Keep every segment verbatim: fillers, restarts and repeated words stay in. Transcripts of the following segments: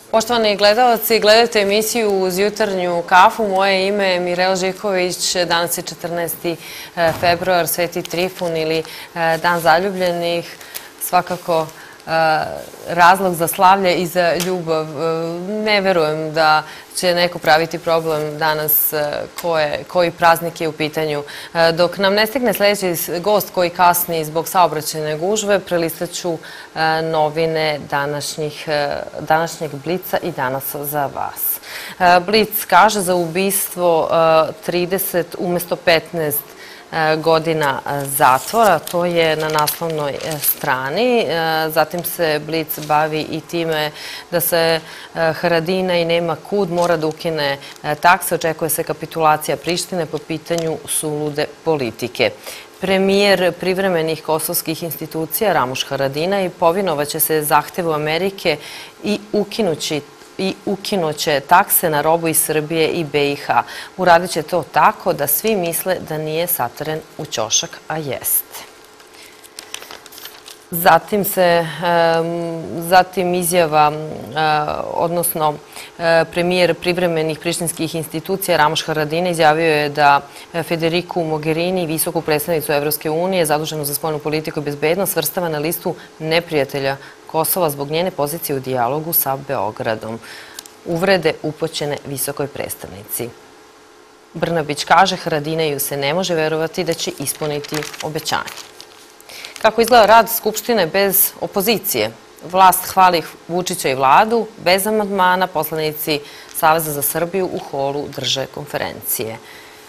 Poštovani gledalci, gledate emisiju Uz jutarnju kafu. Moje ime je Mirela Živković. Danas je četrnaesti februar, Sveti Trifun ili Dan zaljubljenih. Svakako razlog za slavlje i za ljubav. Ne verujem da će neko praviti problem danas koji praznik je u pitanju. Dok nam ne stigne sljedeći gost koji kasni zbog saobraćajne gužve, prelistaću novine današnjeg Blica i danas za vas. Blic kaže za ubistvo trideset umjesto petnaest godina zatvora, to je na naslovnoj strani. Zatim se Blic bavi i time da se Haradinaj nema kud mora da ukine takse. Očekuje se kapitulacija Prištine po pitanju sulude politike. Premijer privremenih kosovskih institucija Ramuš Haradinaj povinovaće se zahtevu Amerike i ukinući i ukinuće takse na robu iz Srbije i B i H. Uradit će to tako da svi misle da nije sateren u ćošak, a jeste. Zatim se, zatim izjava, odnosno premijer privremenih prištinskih institucija Ramuš Haradinaj izjavio je da Federiku Mogherini, visoku predstavnicu Evropske unije, zaduženu za spoljnu politiku i bezbednost, svrstava na listu neprijatelja Kosova zbog njene pozicije u dijalogu sa Beogradom. Uvrede upućene visokoj predstavnici. Brnabić kaže Haradinaju se ne može verovati da će ispuniti obećanje. Kako izgleda rad Skupštine bez opozicije? Vlast hvali Vučića i vladu, bez amandmana poslanici Saveza za Srbiju u holu drže konferencije.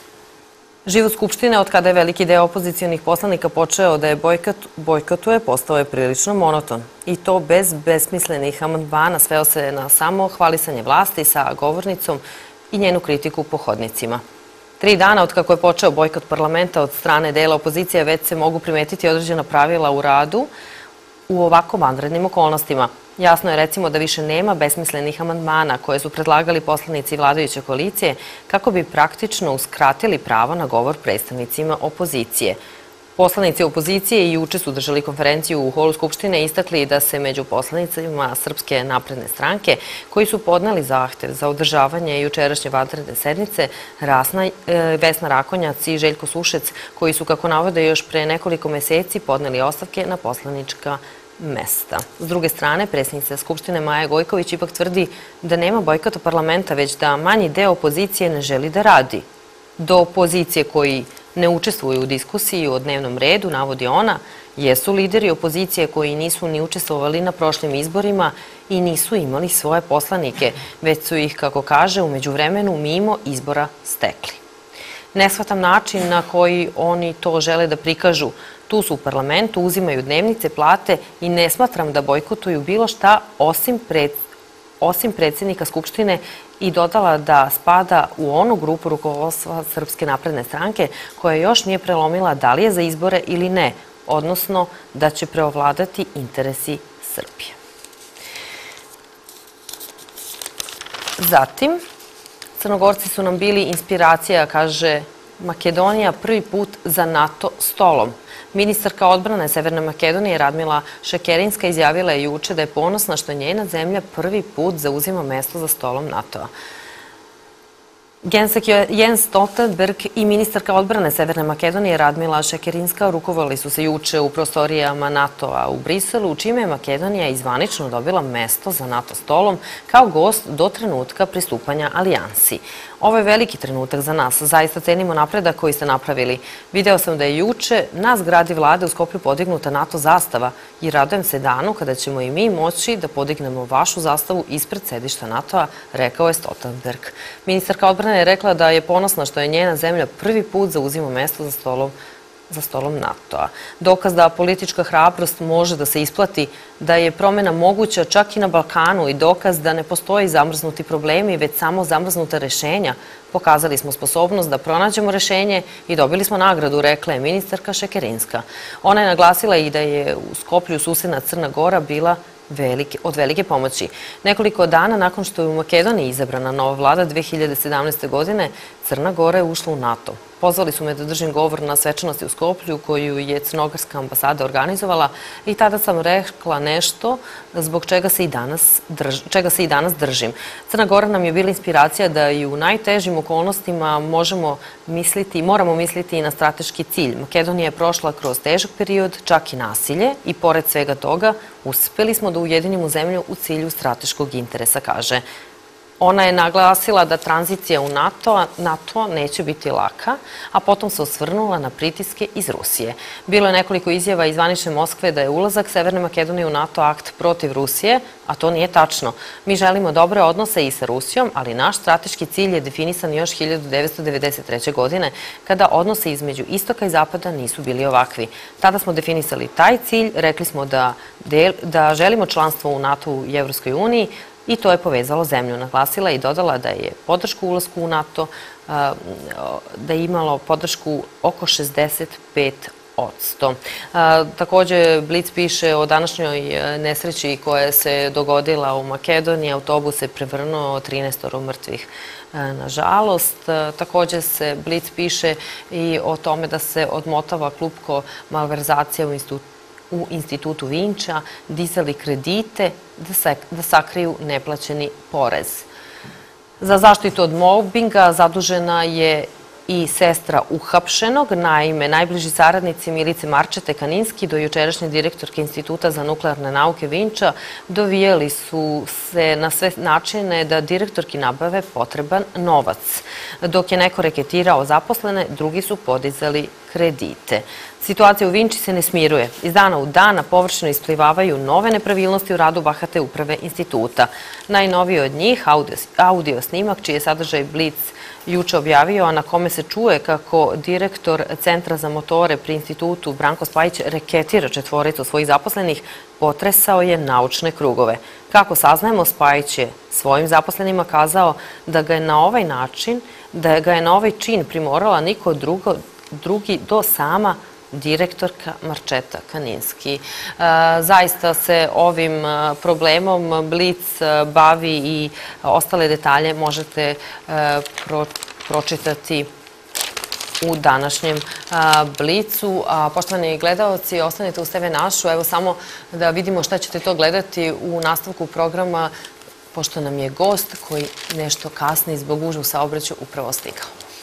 Život Skupštine, od kada je veliki deo opozicijonih poslanika počeo da je bojkotuje, postao je prilično monoton. I to bez besmislenih amandmana, sveo se na samo hvalisanje vlasti sa govornicom i njenu kritiku po hodnicima. Tri dana od kako je počeo bojkot parlamenta od strane dela opozicije, već se mogu primetiti određena pravila u radu u ovako vanrednim okolnostima. Jasno je recimo da više nema besmislenih amandmana koje su predlagali poslanici vladajuće koalicije kako bi praktično uskratili pravo na govor predstavnicima opozicije. Poslanici opozicije i juče su držali konferenciju u holu Skupštine i istakli da se među poslanicima Srpske napredne stranke koji su podneli zahtev za održavanje jučerašnje vanredne sednice Vesna Rakonjac i Željko Sušec, koji su, kako navode, još pre nekoliko meseci podneli ostavke na poslanička mesta. S druge strane, predsjednica Skupštine Maja Gojković ipak tvrdi da nema bojkota parlamenta, već da manji deo opozicije ne želi da radi. Do opozicije koji ne učestvuju u diskusiji o dnevnom redu, navodi ona, jesu lideri opozicije koji nisu ni učestvovali na prošlim izborima i nisu imali svoje poslanike, već su ih, kako kaže, u međuvremenu mimo izbora stekli. Ne shvatam način na koji oni to žele da prikažu. Tu su u parlamentu, uzimaju dnevnice, plate i ne smatram da bojkotuju bilo šta osim predstavnika osim predsjednika Skupštine, i dodala da spada u onu grupu rukovodstva Srpske napredne stranke koja još nije prelomila da li je za izbore ili ne, odnosno da će preovladati interesi Srbije. Zatim, Crnogorci su nam bili inspiracija, kaže Makedonija, prvi put za NATO stolom. Ministarka odbrane Severne Makedonije Radmila Šekerinska izjavila je juče da je ponosna što njena zemlja prvi put zauzima mesto za stolom NATO-a. Jens Stoltenberg i ministarka odbrane Severne Makedonije Radmila Šekerinska rukovali su se juče u prostorijama NATO-a u Briselu, u čime je Makedonija izvanično dobila mesto za NATO stolom kao gost do trenutka pristupanja alijansi. Ovo je veliki trenutak za nas. Zaista cenimo napredak koji ste napravili. Video sam da je juče na zgradi vlade u Skoplju podignuta NATO zastava i radujem se danu kada ćemo i mi moći da podignemo vašu zastavu ispred sedišta NATO-a, rekao je Stoltenberg. Ministarka odbrane je rekla da je ponosna što je njena zemlja prvi put zauzima mesto za stolom za stolom NATO-a. Dokaz da politička hrabrost može da se isplati, da je promjena moguća čak i na Balkanu i dokaz da ne postoji zamrznuti problemi, već samo zamrznuta rešenja. Pokazali smo sposobnost da pronađemo rešenje i dobili smo nagradu, rekla je ministarka Šekerinska. Ona je naglasila i da je u Skoplju susedna Crna Gora bila od velike pomoći. Nekoliko dana nakon što je u Makedoniji izabrana nova vlada dve hiljade sedamnaeste. godine, Crna Gora je ušla u NATO. Pozvali su me da držim govor na svečanosti u Skoplju koju je crnogorska ambasada organizovala i tada sam rekla nešto zbog čega se i danas, drž, čega se i danas držim. Crna Gora nam je bila inspiracija da i u najtežim okolnostima možemo misliti, moramo misliti i na strateški cilj. Makedonija je prošla kroz težak period, čak i nasilje i pored svega toga uspeli smo da ujedinimo zemlju u cilju strateškog interesa, kaže. Ona je naglasila da tranzicija u NATO, NATO neće biti laka, a potom se osvrnula na pritiske iz Rusije. Bilo je nekoliko izjava iz zvanične Moskve da je ulazak Severne Makedonije u NATO akt protiv Rusije, a to nije tačno. Mi želimo dobre odnose i sa Rusijom, ali naš strateški cilj je definisan još hiljadu devetsto devedeset treće. godine, kada odnose između istoka i zapada nisu bili ovakvi. Tada smo definisali taj cilj, rekli smo da, del, da želimo članstvo u NATO i Evropskoj uniji, i to je povezalo zemlju. Naglasila i dodala da je podršku ulasku u NATO, da je imalo podršku oko šezdeset pet odsto. Također, Blic piše o današnjoj nesreći koja se dogodila u Makedoniji. Autobus se prevrnuo, trinaest mrtvih. Nažalost, također se Blic piše i o tome da se odmotava klupko malverzacija u institutu u institutu Vinča, dizali kredite da sakriju neplaćeni porez. Za zaštitu od mobinga zadužena je i sestra uhapšenog. Naime, najbliži saradnici Milice Marčete Kaninski, do jučerašnje direktorke Instituta za nuklearne nauke Vinča, dovijali su se na sve načine da direktorki nabave potreban novac. Dok je neko reketirao zaposlene, drugi su podizali kredite. Situacija u Vinči se ne smiruje. Iz dana u dan na površinu isplivavaju nove nepravilnosti u radu bahate uprave instituta. Najnoviji od njih, audio, audio snimak, čiji je sadržaj Blic juče objavio, a na kome se čuje kako direktor Centra za motore pri institutu Branko Spajić reketira četvoricu svojih zaposlenih, potresao je naučne krugove. Kako saznajemo, Spajić je svojim zaposlenima kazao da ga je na ovaj način, da ga je na ovaj čin primorala niko drugo, drugi do sama direktorka Marčeta Kaninski. Zaista se ovim problemom Blic bavi i ostale detalje možete pročitati u današnjem Blicu. Poštovani gledalci, ostanite uz T V Našu. Evo samo da vidimo šta ćete to gledati u nastavku programa, pošto nam je gost koji nešto kasni zbog gužve u saobraćaju upravo stigao.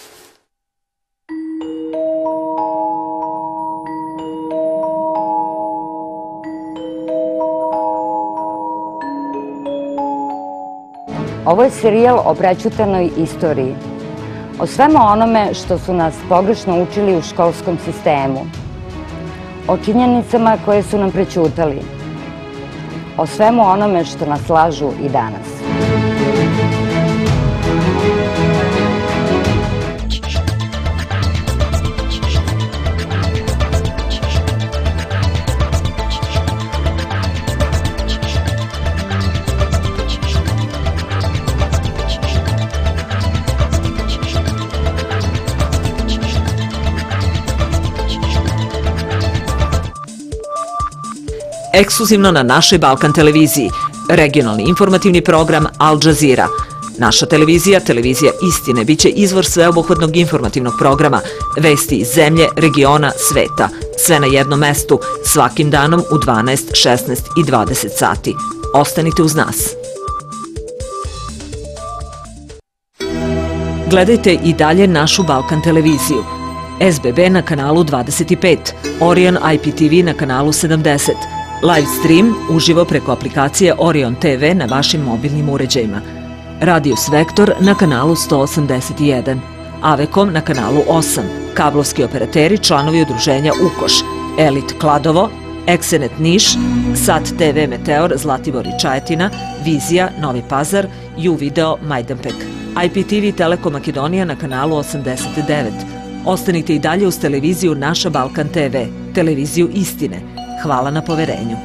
Ovo je serijal o prećutanoj istoriji, o svemu onome što su nas pogrešno učili u školskom sistemu, o činjenicama koje su nam prećutali, o svemu onome što nas lažu i danas. Ekskluzivno na našoj Balkan televiziji, regionalni informativni program Al Jazeera. Naša televizija, televizija istine, bit će izvor sveobuhvatnog informativnog programa, vesti iz zemlje, regiona, sveta. Sve na jednom mestu, svakim danom u dvanaest, šesnaest i dvadeset sati. Ostanite uz nas. Gledajte i dalje našu Balkan televiziju. S B B na kanalu dvadeset pet, Orion I P T V na kanalu sedamdeset, live stream uživo preko aplikacije Orion T V na vašim mobilnim uređajima, Radius Vektor na kanalu sto osamdeset jedan, Avekom na kanalu osam, kablovski operateri članovi udruženja Ukoš, Elit Kladovo, Eksenet Niš, Sat T V Meteor Zlatibor i Čajetina, Vizija Novi Pazar, U Video Majdanpek, I P T V Telekom Makedonija na kanalu osamdeset devet. Ostanite i dalje uz televiziju Naša Balkan T V, televiziju istine. Hvala na poverenju.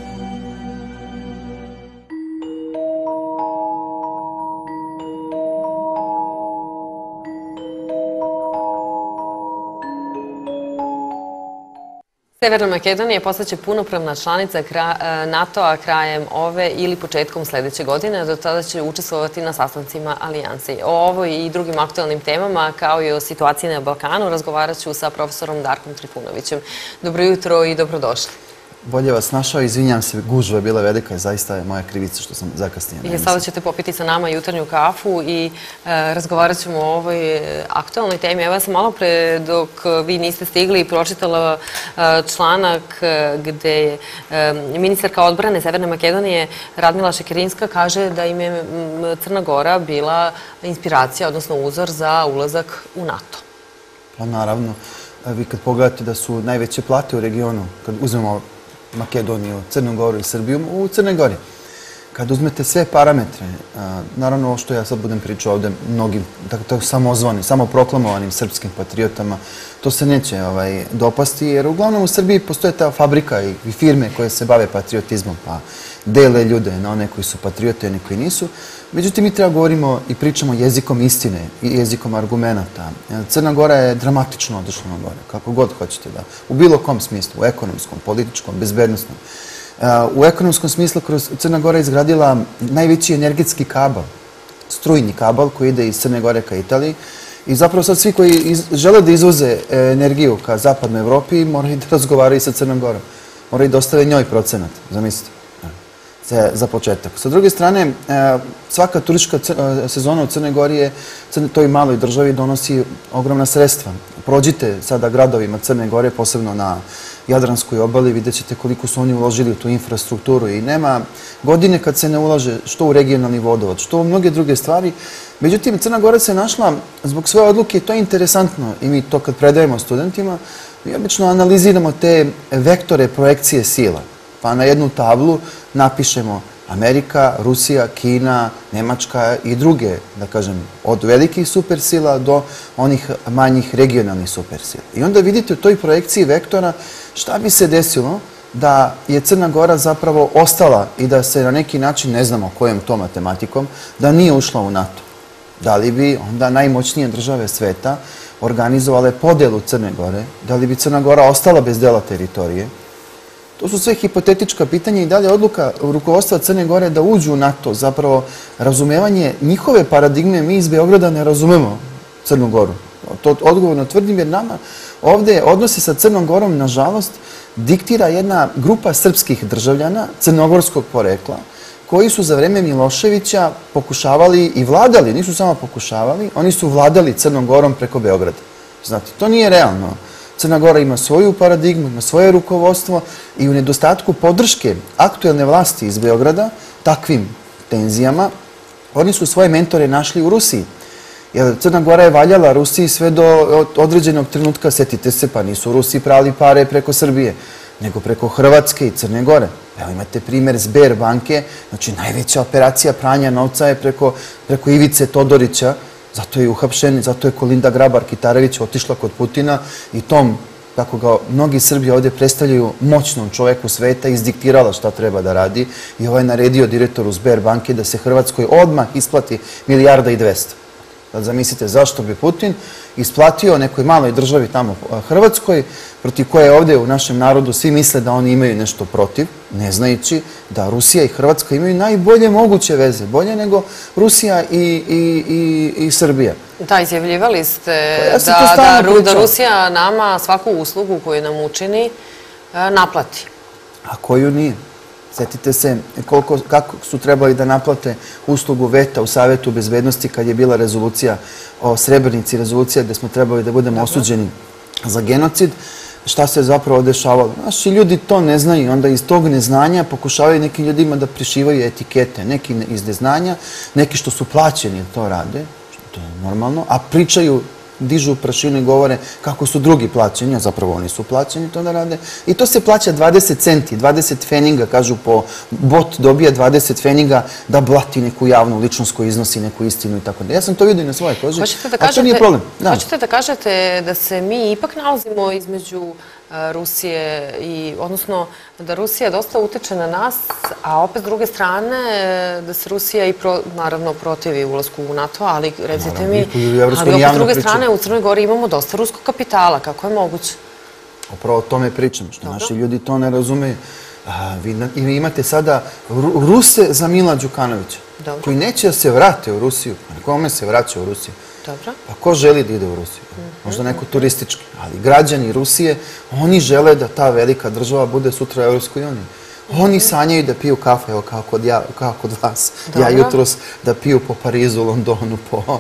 Severna Makedonija postaće punopravna članica NATO-a krajem ove ili početkom sledeće godine. Do tada će učestvovati na sastancima alijansi. O ovoj i drugim aktualnim temama, kao i o situaciji na Balkanu, razgovarat ću sa profesorom Darkom Trifunovićem. Dobro jutro i dobrodošli. Bolje vas našao, izvinjam se, gužva je bila velika i zaista je moja krivica što sam zakasnio. I sada ćete popiti sa nama jutarnju kafu i razgovarat ćemo o ovoj aktualnoj temi. Evo ja sam malo pre, dok vi niste stigli, pročitala članak gde je ministarka odbrane Severne Makedonije Radmila Šekerinska kaže da im je Crna Gora bila inspiracija, odnosno uzor za ulazak u NATO. Pa naravno, vi kad pogledate da su najveće plate u regionu, kad uzmemo Makedoniju, Crnu Goru i Srbiju, u Crnoj Gori. Kad uzmete sve parametre, naravno ovo što ja sad budem pričao ovde mnogim, tako samozvanim, samoproklamovanim srpskim patriotama, to se neće dopasti, jer uglavnom u Srbiji postoje ta fabrika i firme koje se bave patriotizmom, pa dele ljude na one koji su patriote i one koji nisu. Međutim, mi treba govorimo i pričamo jezikom istine i jezikom argumenta. Crna Gora je dramatično otišla na gore, kako god hoćete da, u bilo kom smislu, u ekonomskom, političkom, bezbednostnom. U ekonomskom smislu Crna Gora je izgradila najveći energetski kabel, strujni kabel koji ide iz Crne Gore ka Italiji. I zapravo sad svi koji žele da izvoze energiju ka zapadnoj Evropi moraju da razgovaraju sa Crnom Gorom. Moraju da ostave njoj procenat, zamislite, za početak. Sa druge strane, svaka turistička sezona u Crnoj Gori je, toj maloj državi, donosi ogromna sredstva. Prođite sada gradovima Crne Gore, posebno na Jadranskoj obali, vidjet ćete koliko su oni uložili u tu infrastrukturu i nema godine kad se ne ulaže što u regionalni vodovod, što u mnoge druge stvari. Međutim, Crna Gora se našla zbog svoje odluke, to je interesantno i mi to kad predajemo studentima, mi obično analiziramo te vektore projekcije sila. Pa na jednu tablu napišemo Amerika, Rusija, Kina, Nemačka i druge, da kažem, od velikih supersila do onih manjih regionalnih supersila. I onda vidite u toj projekciji vektora šta bi se desilo da je Crna Gora zapravo ostala i da se na neki način, ne znamo kojom to matematikom, da nije ušla u NATO. Da li bi onda najmoćnije države sveta organizovale podelu Crne Gore, da li bi Crna Gora ostala bez dela teritorije. To su sve hipotetička pitanja i dalje odluka rukovodstva Crne Gore da uđu u NATO, zapravo razumevanje njihove paradigme, mi iz Beograda ne razumemo Crnu Goru. To odgovorno tvrdim jer nama ovde odnose sa Crnom Gorom, nažalost, diktira jedna grupa srpskih državljana crnogorskog porekla koji su za vreme Miloševića pokušavali i vladali, nisu samo pokušavali, oni su vladali Crnom Gorom preko Beograda. Znate, to nije realno. Crna Gora ima svoju paradigmu, ima svoje rukovodstvo i u nedostatku podrške aktuelne vlasti iz Beograda takvim tenzijama, oni su svoje mentore našli u Rusiji. Jer Crna Gora je valjala Rusiji sve do određenog trenutka, setite se, pa nisu Rusi prali pare preko Srbije, nego preko Hrvatske i Crne Gore. Evo imate primjer Sberbanke, znači najveća operacija pranja novca je preko Ivice Todorića, zato je uhapšen, zato je Kolinda Grabar-Kitarović otišla kod Putina i tom, kako ga mnogi Srbi ovdje predstavljaju, moćnom čoveku sveta, izdiktirala šta treba da radi i ovaj naredio direktoru Sberbanke da se Hrvatskoj odmah isplati milijarda i dvesta. Sad zamislite zašto bi Putin isplatio nekoj maloj državi tamo Hrvatskoj, protiv koje ovdje u našem narodu svi misle da oni imaju nešto protiv, ne znajući da Rusija i Hrvatska imaju najbolje moguće veze, bolje nego Rusija i Srbija. Da, izjavljivali ste da Rusija nama svaku uslugu koju nam učini naplati. A koju nije? Sjetite se kako su trebali da naplate uslugu veta u Savetu bezbednosti kad je bila rezolucija o Srebrenici, rezolucija gde smo trebali da budemo osuđeni za genocid. Šta se zapravo dešavalo? Naši ljudi to ne znaju i onda iz tog neznanja pokušavaju nekim ljudima da prišivaju etikete. Neki iz neznanja, neki što su plaćeni to rade, što je normalno, a pričaju, dižu prašinu i govore kako su drugi plaćeni, a zapravo oni su plaćeni to da rade. I to se plaća dvadeset centi, dvadeset feninga, kažu po bot dobija dvadeset feninga da blati neku javnu ličnost koja iznosi neku istinu i tako da. Ja sam to vidio i na svoje koži, a to nije problem. Hoćete da kažete da se mi ipak nalazimo između Rusije i, odnosno, da Rusija dosta utiče na nas, a opet s druge strane da se Rusija i naravno protivi ulasku u NATO, ali recite mi, ali opet s druge strane u Crnoj Gori imamo dosta ruskog kapitala, kako je moguće? Upravo o tome pričam, što naši ljudi to ne razumeju. Vi imate sada Ruse za Mila Đukanovića, koji neće da se vrate u Rusiju. Kome se vraća u Rusiju? Pa ko želi da ide u Rusiju? Možda neko turistički, ali građani Rusije, oni žele da ta velika država bude sutra u Evropskoj uniji. Oni sanjaju da piju kafe, evo kao kod vas. Ja jutros da piju po Parizu, Londonu, po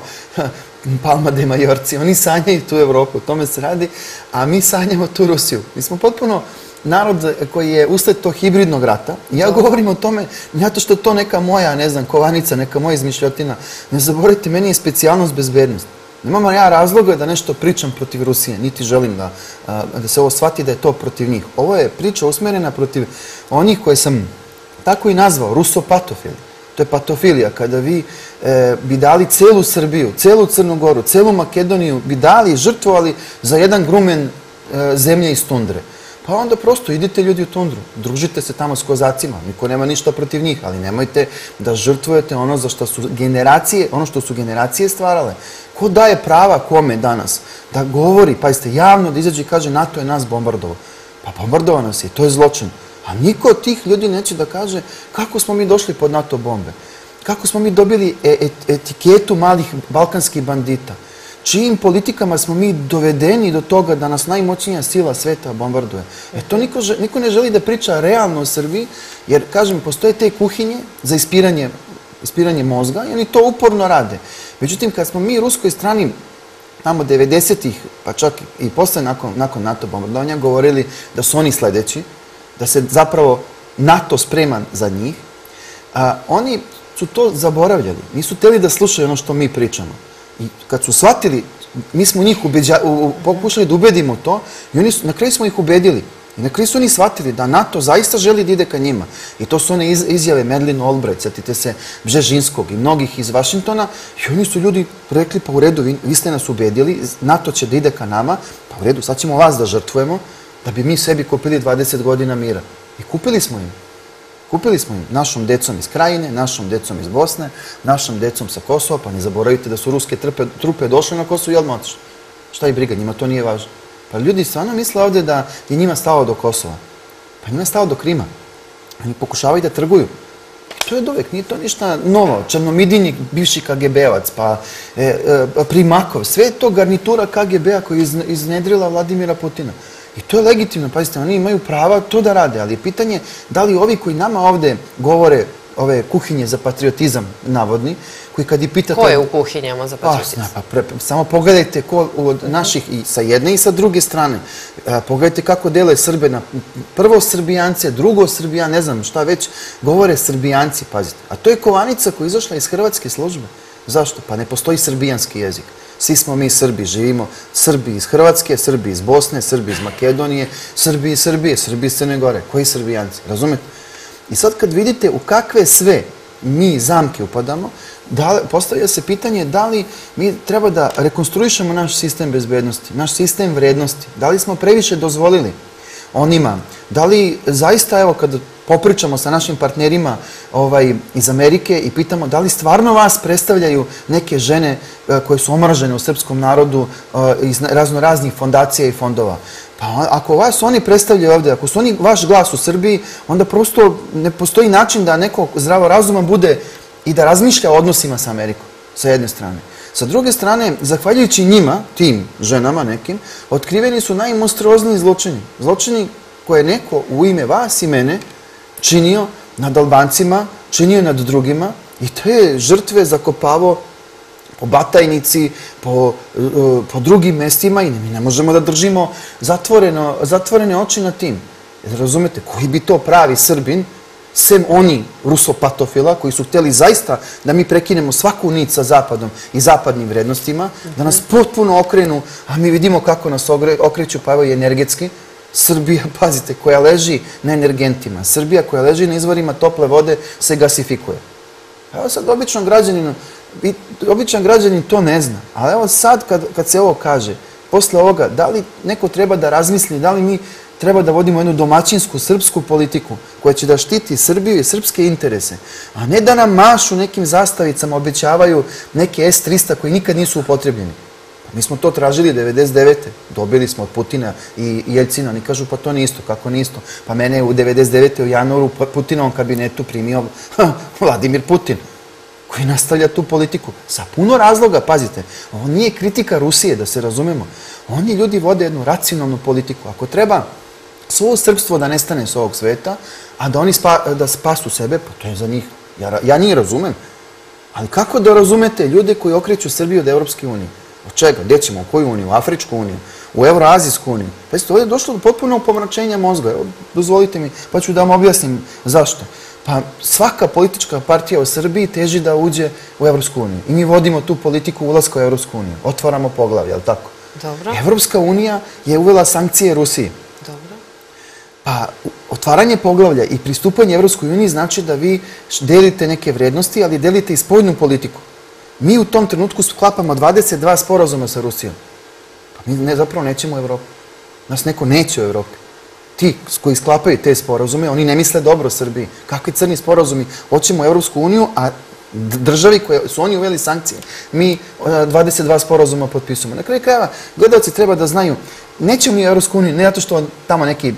Palma de Majorci. Oni sanjaju tu Evropu, o tome se radi, a mi sanjamo tu Rusiju. Mi smo potpuno narod koji je usled tog hibridnog rata. Ja govorim o tome, zato što je to neka moja, ne znam, kovanica, neka moja izmišljotina. Ne zaboravite, meni je specijalnost bezbednost. Nemam ja razloga da nešto pričam protiv Rusije, niti želim da se ovo shvati da je to protiv njih. Ovo je priča usmerena protiv onih koje sam tako i nazvao, rusopatofili. To je patofilija, kada vi bi dali celu Srbiju, celu Crnu Goru, celu Makedoniju, bi dali, žrtvovali za jedan grumen zemlje iz tundre. Pa onda prosto idite ljudi u tundru, družite se tamo s kozacima, niko nema ništa protiv njih, ali nemojte da žrtvujete ono za što su generacije, ono što su generacije stvarale. Ko daje prava kome danas da govori, pazite, javno da izađe i kaže NATO je nas bombardovao. Pa bombardovao nas je, to je zločin. A niko od tih ljudi neće da kaže kako smo mi došli pod NATO bombe, kako smo mi dobili etiketu malih balkanskih bandita. Čijim politikama smo mi dovedeni do toga da nas najmoćnija sila sveta bombarduje. E to niko ne želi da priča realno o Srbiji, jer, kažem, postoje te kuhinje za ispiranje mozga i oni to uporno rade. Međutim, kad smo mi ruskoj strani tamo devedesetih, pa čak i posle nakon NATO bombardovanja, govorili da su oni sledeći, da se zapravo NATO spreman za njih, oni su to zaboravljali. Nisu hteli da slušaju ono što mi pričamo. I kad su shvatili, mi smo njih pokušali da ubedimo to i na kraju smo ih ubedili. I na kraju su oni shvatili da NATO zaista želi da ide ka njima. I to su one izjave Madeleine Albright, sjetite se Bžežinskog i mnogih iz Vašingtona. I oni su ljudi rekli, pa u redu, vi ste nas ubedili, NATO će da ide ka nama, pa u redu, sad ćemo vas da žrtvujemo, da bi mi sebi kupili dvadeset godina mira. I kupili smo im. Kupili smo im našom decom iz Krajine, našom decom iz Bosne, našom decom sa Kosova, pa ne zaboravite da su ruske trupe došle na Kosovo i odmah otišle. Šta je briga, njima to nije važno. Pa ljudi stvarno misle ovde da je njima stalo do Kosova. Pa njima je stalo do Krima. Oni pokušavaju da trguju. I to je dovek, nije to ništa novo. Černomidinjik, bivši K G B-ovac, pa Primakov, sve je to garnitura K G B-a koja je iznedrila Vladimira Putina. I to je legitimno, pazite, oni imaju prava to da rade, ali je pitanje da li ovi koji nama ovde govore ove kuhinje za patriotizam navodni, koji kad i pitate... Ko je u kuhinjama za patriotizam? Samo pogledajte ko od naših i sa jedne i sa druge strane. Pogledajte kako dele Srbe na prvo Srbijance, drugo Srbijan, ne znam šta već, govore Srbijanci, pazite. A to je kovanica koja je izašla iz hrvatske službe. Zašto? Pa ne postoji srbijanski jezik. Svi smo mi Srbi, živimo Srbi iz Hrvatske, Srbi iz Bosne, Srbi iz Makedonije, Srbi iz Srbije, Srbi iz Crne Gore. Koji Srbijanci? Razumete? I sad kad vidite u kakve sve mi zamke upadamo, postavlja se pitanje da li mi treba da rekonstruišemo naš sistem bezbednosti, naš sistem vrednosti. Da li smo previše dozvolili onima? Da li zaista, evo, kad popričamo sa našim partnerima iz Amerike i pitamo da li stvarno vas predstavljaju neke žene koje su omražene u srpskom narodu iz razno raznih fondacija i fondova. Pa ako vas oni predstavljaju ovde, ako su oni vaš glas u Srbiji, onda prosto ne postoji način da neko zdravo razuma bude i da razmišlja o odnosima sa Amerikom, sa jedne strane. Sa druge strane, zahvaljujući njima, tim ženama nekim, otkriveni su najmonstruozniji zločini. Zločini koje neko u ime vas i mene činio nad Albancima, činio nad drugima i te žrtve zakopavao po Batajnici, po drugim mestima i mi ne možemo da držimo zatvorene oči na tim. Razumete, koji bi to pravi Srbin, sem oni rusopatofila koji su hteli zaista da mi prekinemo svaku nit sa Zapadom i zapadnim vrednostima, da nas potpuno okrenu, a mi vidimo kako nas okreću, pa evo i energetski. Srbija, pazite, koja leži na energentima, Srbija koja leži na izvorima tople vode se gasifikuje. Evo sad običan građanin, običan građanin to ne zna, ali evo sad kad se ovo kaže, posle ovoga, da li neko treba da razmisli, da li mi treba da vodimo jednu domaćinsku srpsku politiku koja će da štiti Srbiju i srpske interese, a ne da nam mašu nekim zastavicama, obećavaju neke S trista koji nikad nisu upotrebljeni. Mi smo to tražili devedeset devete Dobili smo od Putina i Jeljcina. Oni kažu, pa to nije isto. Kako nije isto? Pa mene je u devedeset devete u januaru u Putinovom kabinetu primio Vladimir Putin, koji nastavlja tu politiku. Sa puno razloga, pazite. Ovo nije kritika Rusije, da se razumemo. Oni ljudi vode jednu racionalnu politiku. Ako treba svo srpstvo da nestane s ovog sveta, a da oni da spasu sebe, pa to je za njih. Ja njih razumem. Ali kako da razumete ljude koji okreću Srbiju od Evropske unije? Od čega? Gde ćemo? U koju uniju? U Afričku uniju? U Evroazijsku uniju? Pazite, ovdje je došlo do potpunog pomračenja mozga. Dozvolite mi, pa ću da vam objasnim zašto. Pa svaka politička partija u Srbiji teži da uđe u Evropsku uniju. I mi vodimo tu politiku ulaska u Evropsku uniju. Otvaramo poglavlje, je li tako? Dobro. Evropska unija je uvela sankcije Rusiji. Dobro. Pa otvaranje poglavlja i pristupanje Evropskoj uniji znači da vi delite neke vrednosti, ali delite i spoljnu politiku. Mi u tom trenutku sklapamo dvadeset dva sporazuma sa Rusijom. Pa mi zapravo nećemo u Evropu. Nas neko neće u Evropi. Ti koji sklapaju te sporazume, oni ne misle dobro Srbiji. Kakvi crni sporazumi? Hoćemo u Evropsku uniju, a državi koje su oni uveli sankcije, mi dvadeset dva sporazuma potpisujemo. Na kraju krajeva, gledalci treba da znaju, nećemo mi u Evropsku uniju, ne zato što tamo neki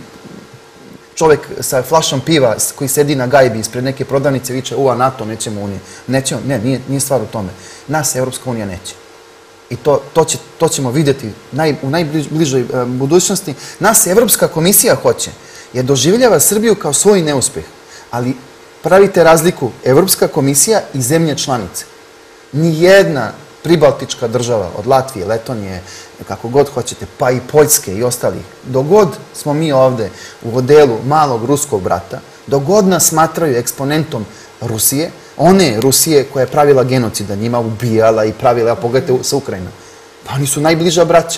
čovek sa flašom piva koji sedi na gajbi ispred neke prodavnice viče, uva, NATO, nećemo unije. Nećemo, ne, nije stvar u tome. Nas Evropska unija neće. I to ćemo vidjeti u najbližoj budućnosti. Nas Evropska komisija hoće, jer doživljava Srbiju kao svoj neuspeh. Ali pravite razliku Evropska komisija i zemlje članice. Nijedna pribaltička država, od Latvije, Letonije, kako god hoćete, pa i Poljske i ostalih, dogod smo mi ovde u odelu malog ruskog brata, dogod nas smatraju eksponentom Rusije, one Rusije koja je pravila genocida, njima ubijala i pravila, pogledajte sa Ukrajinom, pa oni su najbliža braća.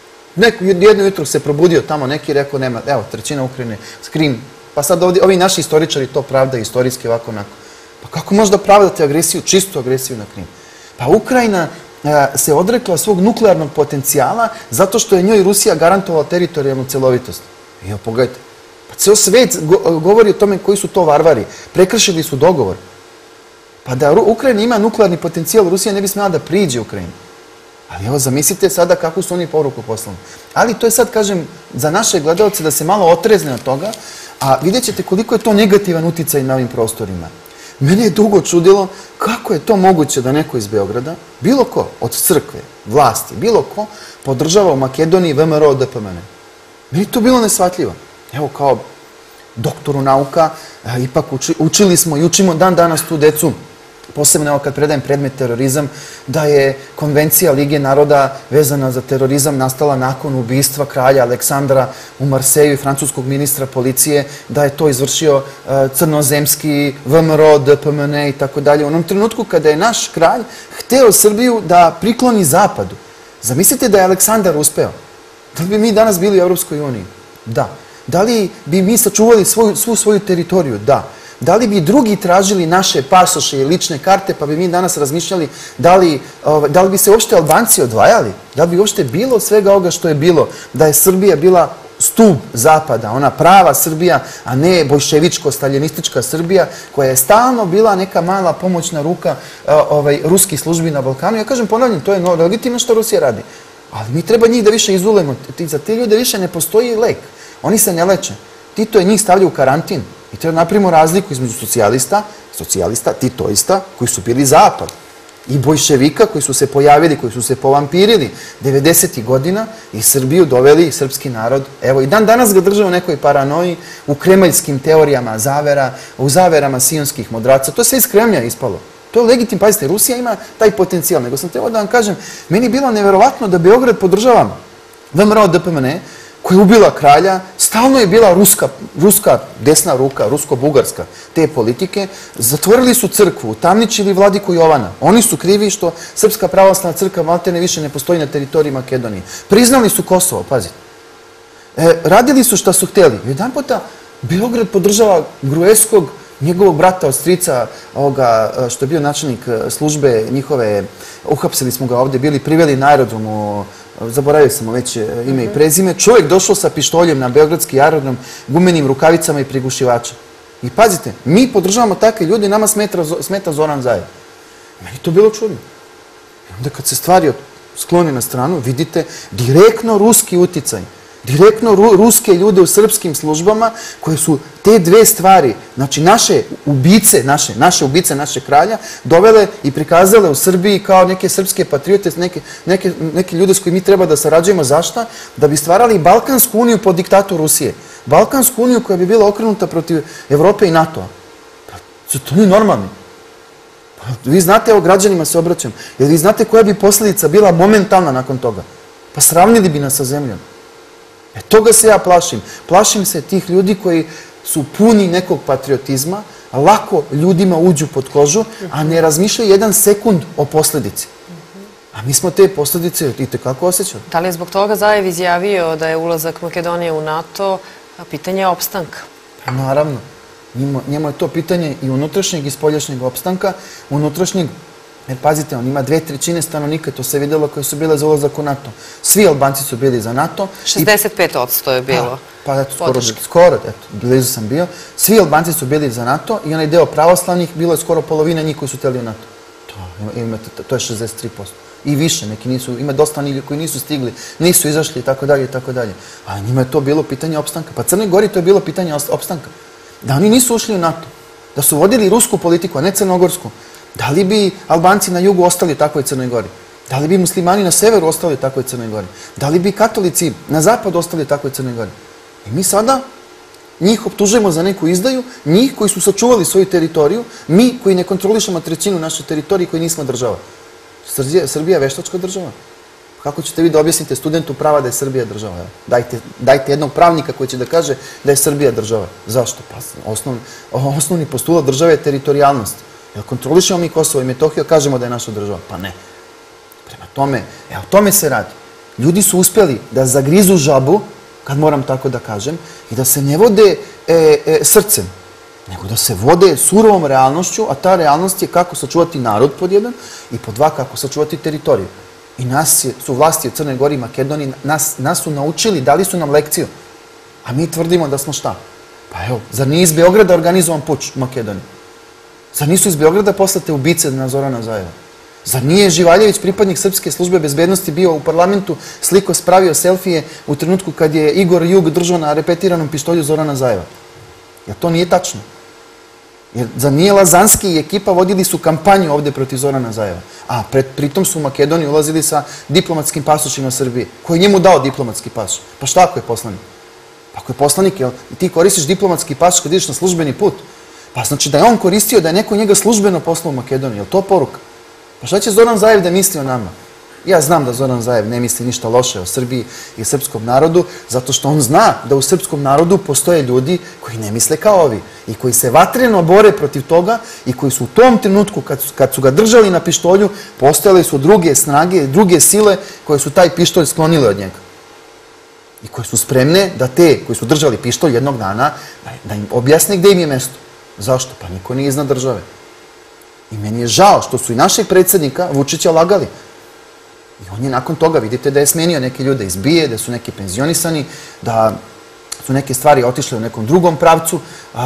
Jedno jutro se probudio tamo, neki rekao, nema, evo, trećina Ukrajine, Krim, pa sad ovi naši istoričari to pravda istorijski ovako onako. Pa kako možda pravdate agresiju, čistu agresiju na Krim? Pa Ukrajina se odrekla svog nuklearnog potencijala zato što je njoj Rusija garantovala teritorijalnu celovitost. Evo, pogledajte. Pa ceo svet govori o tome koji su to varvari. Prekršili su dogovor. Pa da Ukrajina ima nuklearni potencijal, Rusija ne bi smela da priđe Ukrajini. Ali evo, zamislite sada kakvu su oni poruku poslali. Ali to je sad, kažem, za naše gledalce da se malo otrezne od toga, a vidjet ćete koliko je to negativan uticaj na ovim prostorima. Mene je dugo čudilo kako je to moguće da neko iz Beograda, bilo ko, od crkve, vlasti, bilo ko, podržava u Makedoniji V M R O D P M N. Meni je to bilo nesvatljivo. Evo, kao doktoru nauka, ipak učili smo i učimo dan danas tu decu, posebno evo kad predajem predmet terorizam, da je konvencija Lige naroda vezana za terorizam nastala nakon ubistva kralja Aleksandra u Marseju i francuskog ministra policije, da je to izvršio crnozemski V M R O D P M N i tako dalje. U onom trenutku kada je naš kralj hteo Srbiju da prikloni zapadu. Zamislite da je Aleksandar uspeo. Da li bi mi danas bili u Evropskoj uniji? Da. Da li bi mi sačuvali svu svoju teritoriju? Da. Da li bi drugi tražili naše pasoše i lične karte, pa bi mi danas razmišljali da li bi se uopšte Albanci odvajali? Da li bi uopšte bilo svega ovoga što je bilo? Da je Srbija bila stub zapada, ona prava Srbija, a ne bolševičko-staljinistička Srbija, koja je stalno bila neka mala pomoćna ruka ruskih službi na Balkanu. Ja kažem, ponavljam, to je legitimno što Rusija radi. Ali mi treba njih da više izulemo. Za te ljude više ne postoji lek. Oni se ne leče. Tito je njih stavljao u karantin. I treba napravimo razliku između socijalista, socijalista, titoista, koji su bili zapad, i bojševika koji su se pojavili, koji su se povampirili devedesetih godina i Srbiju doveli, srpski narod. Evo, i dan danas ga drže u nekoj paranoji, u kremaljskim teorijama zavera, u zaverama sionskih modraca. To je sve iz Kremlja ispalo. To je legitim, pazite, Rusija ima taj potencijal. Nego sam trebao da vam kažem, meni je bilo neverovatno da Beograd podržava V M R O D P M N, koja je ubila kralja, stalno je bila ruska desna ruka, rusko-bugarska te politike, zatvorili su crkvu, utamničili vladiku Jovana. Oni su krivi što Srpska pravoslavna crkva maltene više ne postoji na teritoriji Makedonije. Priznali su Kosovo, pazite. Radili su šta su hteli. Jedan puta Beograd podržava Gruevskog, njegovog brata od strica, što je bio načelnik službe njihove, uhapsili smo ga ovde, bili priveli na aerodromu, zaboravio sam mu već ime i prezime, čovjek došao sa pištoljem na beogradski aerodrom, gumenim rukavicama i prigušivača. I pazite, mi podržavamo takve ljudi, nama smeta Zoran Zajev. Meni to bilo čudno. I onda kad se stvari skloni na stranu, vidite direktno ruski uticaj, direktno ruske ljude u srpskim službama koje su te dve stvari, znači naše ubice, naše, naše ubice, naše kralja, dovele i prikazale u Srbiji kao neke srpske patriote, neke, neke, neke ljude s kojima mi treba da sarađujemo. Zašto? Da bi stvarali Balkansku uniju pod diktatu Rusije. Balkansku uniju koja bi bila okrenuta protiv Evrope i NATO-a. To nije normalno. Vi znate, evo građanima se obraćam, jer vi znate koja bi posljedica bila momentalna nakon toga? Pa sravnili bi nas sa zemljom. E, toga se ja plašim. Plašim se tih ljudi koji su puni nekog patriotizma, lako ljudima uđu pod kožu, a ne razmišljaju jedan sekund o posljedici. A mi smo te posljedice i tekako osjećali. Da li je zbog toga Zaev izjavio da je ulazak Makedonije u NATO pitanje opstanka? Pa naravno. Njemu je to pitanje i unutrašnjeg i spoljašnjeg opstanka. Unutrašnjeg, jer pazite, on ima dve trećine stanovnika, to se vidjelo, koje su bile za ulazak u NATO. Svi Albanci su bili za NATO. šezdeset pet posto je bilo. Pa eto, skoro, skoro, eto, blizu sam bio. Svi Albanci su bili za NATO i onaj deo pravoslavnih, bilo je skoro polovina njih koji su htjeli u NATO. To je šezdeset tri posto. I više, neki nisu, ima dosta njih koji nisu stigli, nisu izašli i tako dalje i tako dalje. A njima je to bilo pitanje opstanka. Pa Crnoj Gori to je bilo pitanje opstanka. Da oni nisu ušli u NATO, da su vodili rusku politiku, a ne crnogorsku, da li bi Albanci na jugu ostali u takvoj Crnoj Gori? Da li bi muslimani na severu ostali u takvoj Crnoj Gori? Da li bi katolici na zapadu ostali u takvoj Crnoj Gori? I mi sada njih optužujemo za neku izdaju, njih koji su sačuvali svoju teritoriju, mi koji ne kontrolišemo trećinu naše teritorije koji nismo država. Srbija je veštačka država. Kako ćete vi da objasnite studentu prava da je Srbija država? Dajte jednog pravnika koji će da kaže da je Srbija država. Zašto? Pa osnovni postulat države je teritorijalnost. Jel kontrolišemo mi Kosovo i Metohiju, kažemo da je naša država? Pa ne. Prema tome, e, o tome se radi. Ljudi su uspjeli da zagrizu žabu, kad moram tako da kažem, i da se ne vode srcem, nego da se vode surovom realnošću, a ta realnost je kako sačuvati narod pod jedan i pod dva kako sačuvati teritoriju. I nas su vlasti u Crnoj Gori i Makedoniji, nas su naučili, dali su nam lekciju. A mi tvrdimo da smo šta? Pa evo, zar nije iz Beograda organizovan puč u Makedoniji? Zar nisu iz Beograda poslate ubice na Zorana Zaeva? Zar nije Živaljević, pripadnik Srpske službe bezbednosti, bio u parlamentu, sliko spravio selfije u trenutku kad je Igor Jug držao na repetiranom pištolju Zorana Zaeva? Jer to nije tačno. Jer za nije Lazanski i ekipa vodili su kampanju ovde protiv Zorana Zaeva. A pritom su u Makedoniji ulazili sa diplomatskim pasošima Srbije. Ko je njemu dao diplomatski pasoš? Pa šta ako je poslanik? Pa ako je poslanik, ti koristiš diplomatski pasoš kad ideš na službeni put? Pa znači da je on koristio, da je neko njega službeno poslao u Makedoniju. Je li to poruka? Pa šta će Zoran Zaev da misli o nama? Ja znam da Zoran Zaev ne misli ništa loše o Srbiji i srpskom narodu, zato što on zna da u srpskom narodu postoje ljudi koji ne misle kao ovi i koji se vatreno bore protiv toga i koji su u tom trenutku, kad su ga držali na pištolju, postojale su druge snage, druge sile koje su taj pištolj sklonile od njega. I koje su spremne da te koji su držali pištolj jednog dana, da im objasne gde im je mesto. Zašto? Pa niko nije iznad države. I meni je žao što su i našeg predsjednika Vučića lagali. I on je nakon toga, vidite da je smenio neke ljude iz B I E, da su neki penzionisani, da su neke stvari otišle u nekom drugom pravcu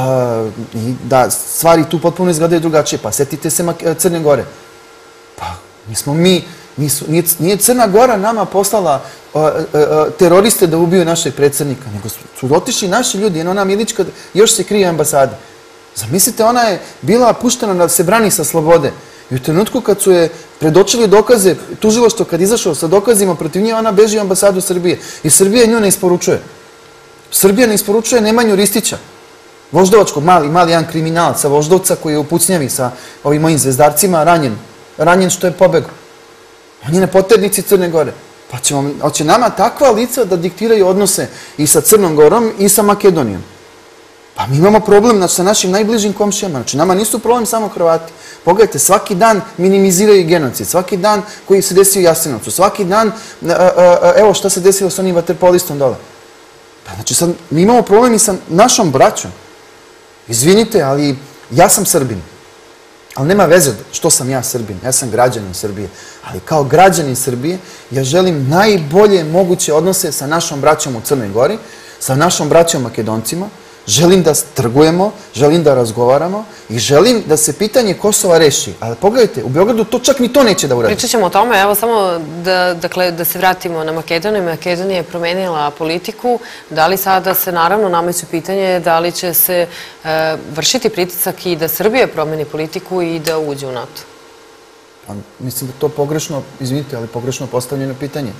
i da stvari tu potpuno izgledaju drugačije. Pa setite se Crne Gore. Pa nismo mi, nije Crna Gora nama poslala teroriste da ubiju našeg predsjednika, nego su otišli naši ljudi, jedna ona Milićka još se krije ambasade. Zamislite, ona je bila puštena da se brani sa slobode. I u trenutku kad su je predočili dokaze, tužilaštvo kad izašao sa dokazima protiv nje, ona beži u ambasadu Srbije. I Srbija nju ne isporučuje. Srbija ne isporučuje Nemanju Ristića, voždovačkog, mali, mali jedan kriminalac sa Voždovca koji je u pucnjavi sa ovim mojim zvezdarcima, ranjen. Ranjen što je pobegao. On je na poternici Crne Gore. Pa će nama takva lica da diktiraju odnose i sa Crnom Gorom i sa Makedonijom. Pa mi imamo problem sa našim najbližim komšijama. Znači, nama nisu problem samo Hrvati. Pogledajte, svaki dan minimiziraju genocid, svaki dan koji se desio u Jasenovcu, svaki dan, evo šta se desilo sa onim vaterpolistom dole. Pa znači, sad, mi imamo problem i sa našom braćom. Izvinite, ali ja sam Srbin. Ali nema veze što sam ja Srbin. Ja sam građanin Srbije. Ali kao građanin Srbije, ja želim najbolje moguće odnose sa našom braćom u Crnoj Gori, sa našom braćom Makedoncima, želim da trgujemo, želim da razgovaramo i želim da se pitanje Kosova reši. Ali pogledajte, u Beogradu to čak ni to neće da uradi. Pričat ćemo o tome, evo samo da se vratimo na Makedoniju. Makedonija je promenila politiku. Da li sada se naravno nameće pitanje da li će se vršiti pritisak i da Srbija promeni politiku i da uđe u NATO? Mislim da je to pogrešno, izvinite, ali pogrešno postavljeno pitanje.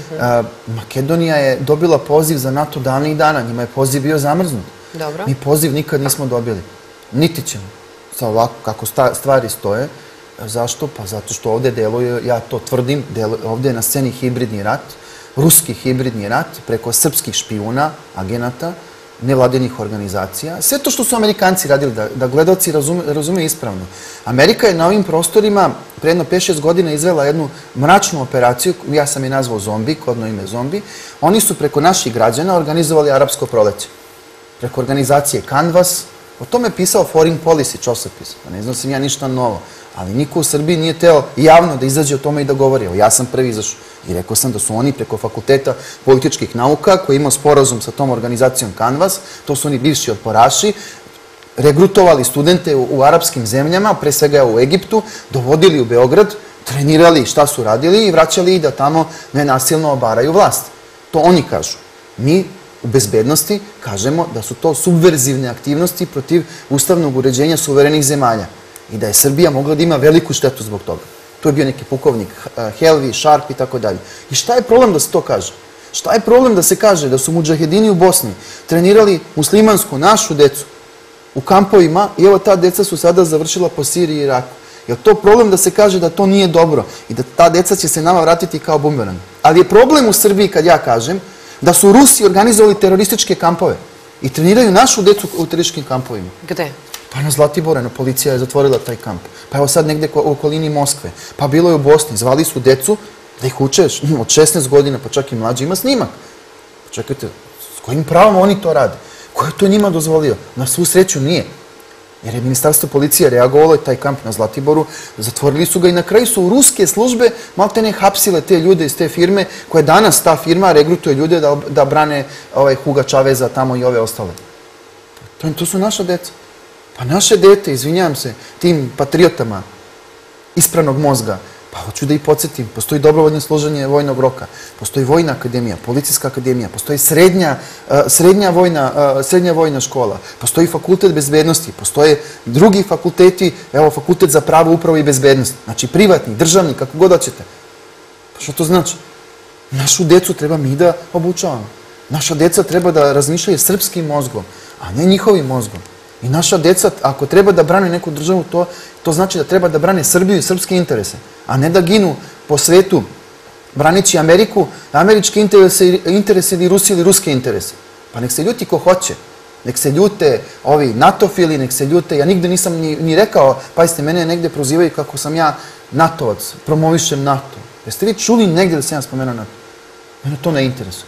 Makedonija je dobila poziv za NATO davnih dana, njima je poziv bio zamrznut. Mi poziv nikad nismo dobili. Niti ćemo. Sad ovako, kako stvari stoje. Zašto? Pa zato što ovde deluje, ja to tvrdim, ovde je na sceni hibridni rat, ruski hibridni rat preko srpskih špijuna, agenata, nevladinih organizacija. Sve to što su Amerikanci radili, da gledalci razumeju ispravno. Amerika je na ovim prostorima pre jedno pet šest godina izvela jednu mračnu operaciju, ja sam je nazvao Zombi, kodno ime Zombi. Oni su preko naših građana organizovali arapsko proleće. Preko organizacije Canvas. O tome je pisao Foreign Policy časopis. Ne znam sam ja ništa novo. Ali niko u Srbiji nije teo javno da izađe o tome i da govori. Evo, ja sam prvi izašao. I rekao sam da su oni preko Fakulteta političkih nauka, koji je imao sporazum sa tom organizacijom Canvas, to su oni bivši otporaši, regrutovali studente u arapskim zemljama, pre svega u Egiptu, dovodili u Beograd, trenirali šta su radili i vraćali ih da tamo nenasilno obaraju vlast. To oni kažu. Mi u bezbednosti kažemo da su to subverzivne aktivnosti protiv ustavnog uređenja suverenih zemalja i da je Srbija mogla da ima veliku štetu zbog toga. Tu je bio neki pukovnik Helvi, Šarp i tako dalje. I šta je problem da se to kaže? Šta je problem da se kaže da su mudžahedini u Bosni trenirali muslimansku, našu decu u kampovima i evo ta deca su sada završila po Siriji i Iraku? Je li to problem da se kaže da to nije dobro i da ta deca će se nama vratiti kao bumerang? Ali je problem u Srbiji kad ja kažem da su Rusi organizovali terorističke kampove i treniraju našu decu u terorističkim kampovima. Gde? Pa na Zlatiborenu, policija je zatvorila taj kamp. Pa evo sad negde u okolini Moskve. Pa bilo je u Bosni, zvali su decu da ih uče od šesnaest godina, pa čak i mlađi, ima snimak. Čekajte, s kojim pravom oni to rade? Ko je to njima dozvolio? Na svu sreću nije. Jer je Ministarstvo policije reagovalo i taj kamp na Zlatiboru, zatvorili su ga i na kraju su ruske službe maltene hapsile te ljude iz te firme, koje danas ta firma regrutuje ljude da brane Huga Čaveza tamo i ove ostale. To su naša deca. Pa naše dete, izvinjam se, tim patriotama ispranog mozga, pa hoću da ih podsjetim, postoji dobrovoljno služenje vojnog roka, postoji vojna akademija, policijska akademija, postoji srednja vojna škola, postoji fakultet bezbednosti, postoje drugi fakulteti, evo fakultet za pravo, upravo i bezbednost, znači privatni, državni, kako god hoćete. Pa što to znači? Našu decu treba mi da obučavamo. Naša deca treba da razmišljaju srpskim mozgom, a ne njihovim mozgom. I naša deca, ako treba da brane neku državu, to znači da treba da brane Srbiju i srpske interese, a ne da ginu po svetu braneći Ameriku, američke interese ili Rusije ili ruske interese. Pa nek se ljuti ko hoće. Nek se ljute ovi natofili, nek se ljute. Ja nigde nisam ni rekao, pazite, mene negde prozivaju kako sam ja natovac, promovišem NATO. Jeste vi čuli negde da sam ja spomenuo NATO? Mene to ne interesuje.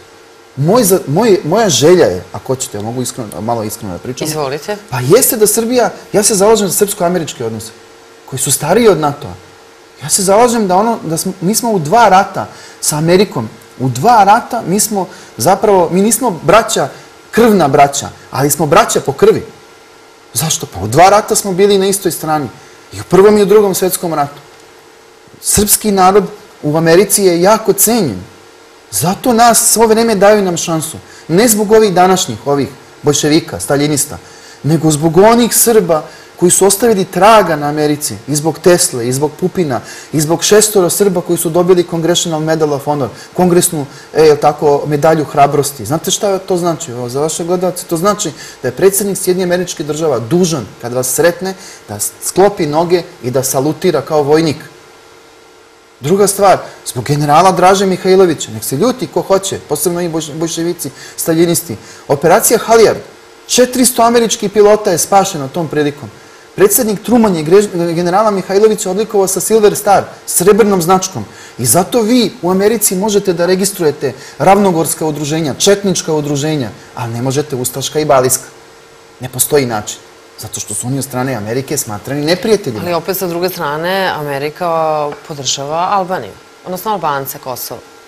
Moja želja je, ako hoćete, mogu malo iskreno da pričam. Izvolite. Pa jeste da Srbija, ja se zalažem za srpsko-američke odnose, koji su stariji od NATO-a. Ja se zalažem da ono, da mi smo u dva rata sa Amerikom, u dva rata mi smo zapravo, mi nismo braća, krvna braća, ali smo braća po krvi. Zašto? Pa u dva rata smo bili na istoj strani. I u Prvom i u Drugom svetskom ratu. Srpski narod u Americi je jako cenjen. Zato nas svo vreme daju nam šansu. Ne zbog ovih današnjih, ovih bolševika, staljinista, nego zbog onih Srba koji su ostavili traga na Americi, i zbog Tesle, i zbog Pupina, i zbog šestoro Srba koji su dobili Congressional Medal of Honor, kongresnu medalju hrabrosti. Znate šta to znači? Za vaše gledalce to znači da je predsjednik Sjedinjenih Američkih Država dužan, kad vas sretne, da sklopi noge i da salutira kao vojnik. Druga stvar, zbog generala Draže Mihajlovića, nek se ljuti ko hoće, posebno i bolševici, staljinisti. Operacija Halijard, četiristo američkih pilota je spašeno tom prilikom. Predsjednik Truman je generala Mihajlovića odlikovao sa Silver Star, srebrnom značkom. I zato vi u Americi možete da registrujete ravnogorska udruženja, četnička udruženja, ali ne možete ustaška i balijska. Ne postoji način. Zato što su oni od strane Amerike smatrani neprijateljima. Ali opet sa druge strane Amerika podržava Albaniju, odnosno Albance, Kosovo.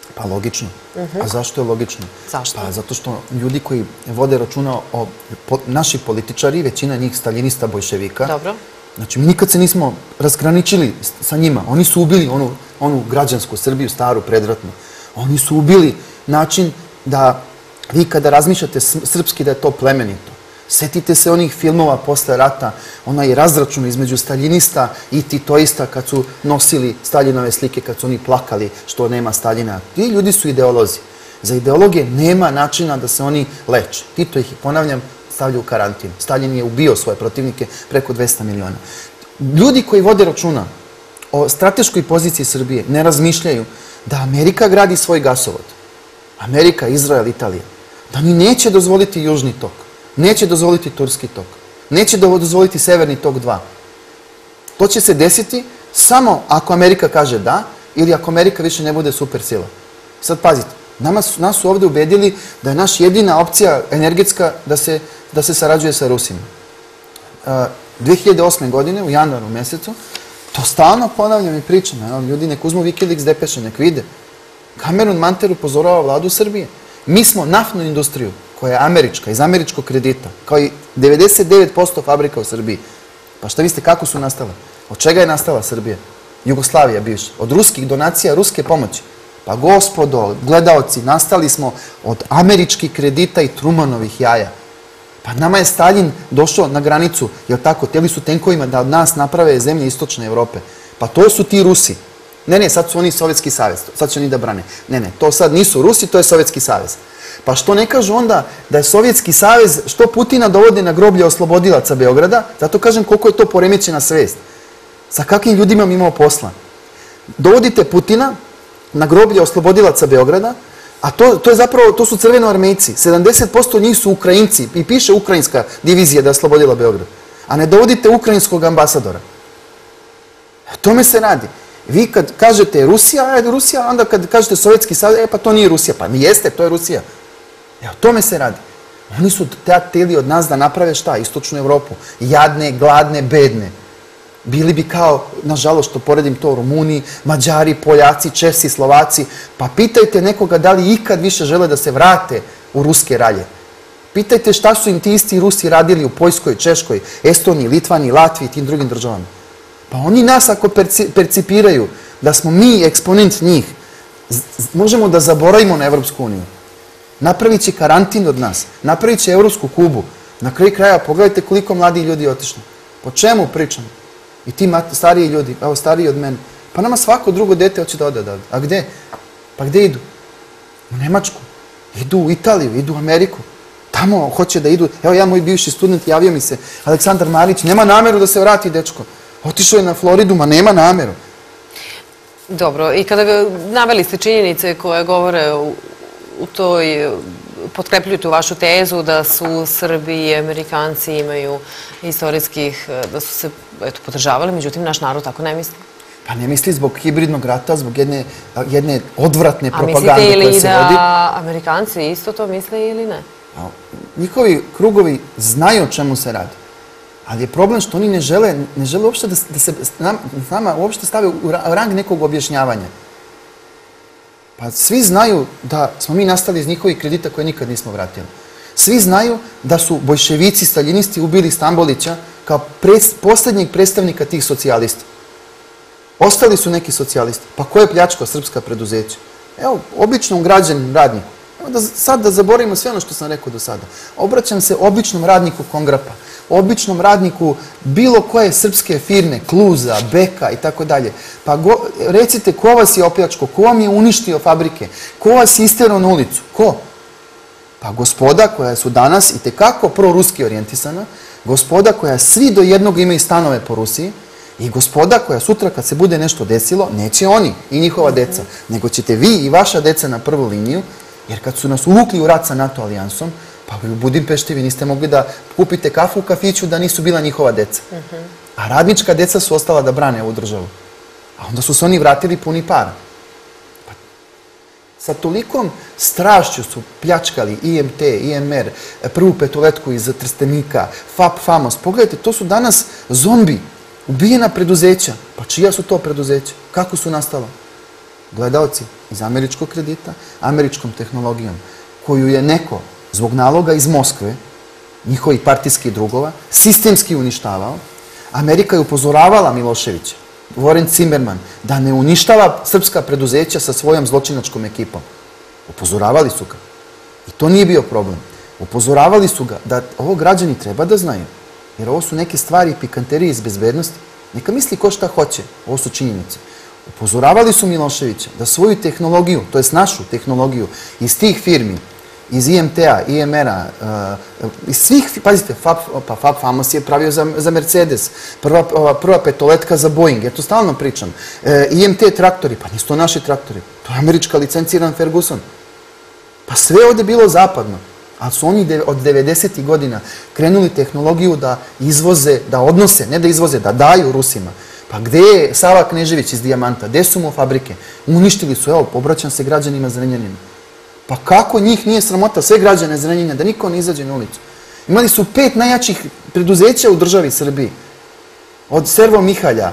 Pa logično. A zašto je logično? Zašto? Pa zato što ljudi koji vode računa o naši političari, većina njih staljinista, bolševika. Dobro. Znači, mi nikad se nismo razgraničili sa njima. Oni su ubili onu građansku Srbiju, staru, predratnu. Oni su ubili način da vi kada razmišljate srpski da je to plemenito. Setite se onih filmova posle rata, onaj razračun između staljinista i titoista kad su nosili Staljinove slike, kad su oni plakali što nema Staljina. Ti ljudi su ideolozi. Za ideologije nema načina da se oni leče. Tito ih, ponavljam, stavlja u karantin. Staljin je ubio svoje protivnike preko dvesta miliona. Ljudi koji vode računa o strateškoj poziciji Srbije ne razmišljaju da Amerika gradi svoj gasovod. Amerika, Izrael, Italija. Da oni neće dozvoliti Južni tok. Neće dozvoliti Turski tok. Neće dozvoliti Severni tok dva. To će se desiti samo ako Amerika kaže da ili ako Amerika više ne bude supersila. Sad pazite, nas su ovde ubedili da je naš jedina opcija energetska da se sarađuje sa Rusima. dve hiljade osme. godine, u januaru mesecu, to stalno ponavljam i pričam. Ljudi nek uzmu Wikileaks depeše, nek vide. Cameron Manter upozorava vladu Srbije. Mi smo naftnu industriju, koja je američka, iz američkog kredita, kao i devedeset devet posto fabrika u Srbiji. Pa šta mislite, kako su nastale? Od čega je nastala Srbija? Jugoslavija bivša. Od ruskih donacija, ruske pomoći. Pa gospodo, gledaoci, nastali smo od američkih kredita i Trumanovih jaja. Pa nama je Staljin došao na granicu, jel tako, teli su tenkovima da od nas naprave zemlje istočne Evrope. Pa to su ti Rusi. Ne, ne, sad su oni Sovjetski savez, sad će oni da brane. Ne, ne, to sad nisu Rusi, to je Sovjetski savez. Pa što ne kažu onda da je Sovjetski savez, što Putina dovode na groblje oslobodilaca Beograda, zato kažem koliko je to poremećena svest. Sa kakvim ljudima mi imamo posla? Dovodite Putina na groblje oslobodilaca Beograda, a to je zapravo, to su crvenoarmejci. sedamdeset posto njih su Ukrajinci i piše ukrajinska divizija da je oslobodila Beograd. A ne dovodite ukrajinskog ambasadora. O tome se radi. Vi kad kažete Rusija, Rusija, onda kad kažete Sovjetski savez, e pa to nije Rusija. Pa jeste, to je Rusija. E, o tome se radi. Oni su hteli od nas da naprave šta? Istočnu Evropu. Jadne, gladne, bedne. Bili bi kao, nažalost, što poredim to, Rumuni, Mađari, Poljaci, Česi, Slovaci. Pa pitajte nekoga da li ikad više žele da se vrate u ruske ralje. Pitajte šta su im ti isti Rusi radili u Poljskoj, Češkoj, Estoniji, Litvani, Latviji i tim drugim državama. Pa oni nas ako percipiraju da smo mi eksponent njih, možemo da zaboravimo na Evropsku uniju. Napravit će karantin od nas, napravit će Evropsku Kubu. Na kraju kraja pogledajte koliko mladih ljudi je otišlo. Po čemu pričamo? I ti stariji ljudi, evo stariji od mene, pa nama svako drugo dete hoće da ode odavde. A gde? Pa gde idu? U Nemačku. Idu u Italiju, idu u Ameriku. Tamo hoće da idu. Evo ja, moj bivši student, javio mi se, Aleksandar Marić, nema nameru da se vrati, dečko. Otišao je na Floridu, ma nema nameru. Dobro, i kada naveli ste činjenice koje govore u toj, potkrepljuju tu vašu tezu da su Srbi i Amerikanci imaju istorijskih, da su se podržavali, međutim naš narod tako ne misli. Pa ne misli zbog hibridnog rata, zbog jedne odvratne propagande koja se vodi. A mislite ili da Amerikanci isto to misle ili ne? Njihovi krugovi znaju o čemu se radi. Ali je problem što oni ne žele, ne žele uopšte da se s nama uopšte stave u rang nekog objašnjavanja. Pa svi znaju da smo mi nastali iz njihovih kredita koje nikad nismo vratili. Svi znaju da su bolševici, staljinisti ubili Stambolića kao posljednjeg predstavnika tih socijalista. Ostali su neki socijalisti. Pa ko je pljačkao srpska preduzeća? Evo, običnom građaninu, radniku. Evo sad da zaboravimo sve ono što sam rekao do sada. Obraćam se običnom radniku Kongrapa, običnom radniku bilo koje srpske firme, Kluza, Beka i tako dalje. Pa recite ko vas je opljačkao, ko vam je uništio fabrike, ko vas je isterao na ulicu, ko? Pa gospoda koja su danas i tekako proruski orijentisana, gospoda koja svi do jednog imaju stanove po Rusiji i gospoda koja sutra kad se bude nešto desilo, neće oni i njihova deca, nego ćete vi i vaša deca na prvu liniju, jer kad su nas uvukli u rat sa NATO alijansom, pa u Budimpešti vi niste mogli da kupite kafu u kafiću da nisu bila njihova deca. A radnička deca su ostala da brane ovu državu. A onda su se oni vratili puni para. Sa tolikom strašću su pljačkali I M T, I M R, Prvu petoletku iz Trstenika, F A P, Famos. Pogledajte, to su danas zombi, ubijena preduzeća. Pa čija su to preduzeća? Kako su nastala? gledalci iz američkog kredita, američkom tehnologijom, koju je neko zbog naloga iz Moskve, njihovih partijskih drugova, sistemski uništavao. Amerika je upozoravala Miloševića, Warren Zimmerman, da ne uništava srpska preduzeća sa svojom zločinačkom ekipom. Upozoravali su ga. I to nije bio problem. Upozoravali su ga da ovo građani treba da znaju. Jer ovo su neke stvari i pikanterije iz bezbednosti. Neka misli ko šta hoće. Ovo su činjenice. Upozoravali su Miloševića da svoju tehnologiju, to jest našu tehnologiju, iz tih firmi, iz I M T-a, I M R-a, iz svih, pazite, pa Fab Famos je pravio za Mercedes, prva petoletka za Boeing, ja to stalno pričam. I M T traktori, pa nisu to naši traktori, to je američka licenciran Ferguson. Pa sve ovde bilo zapadno, ali su oni od devedesetih godina krenuli tehnologiju da izvoze, da odnose, ne da izvoze, da daju Rusima. Pa gde je Sava Knežević iz Dijamanta, gde su mu fabrike? Uništili su, evo, obraćam se građanima Zrenjanina. Pa kako njih nije sramota, sve građane Zrenjanina, da niko ne izađe na ulicu? Imali su pet najjačih preduzeća u državi Srbiji. Od Servo Mihalja,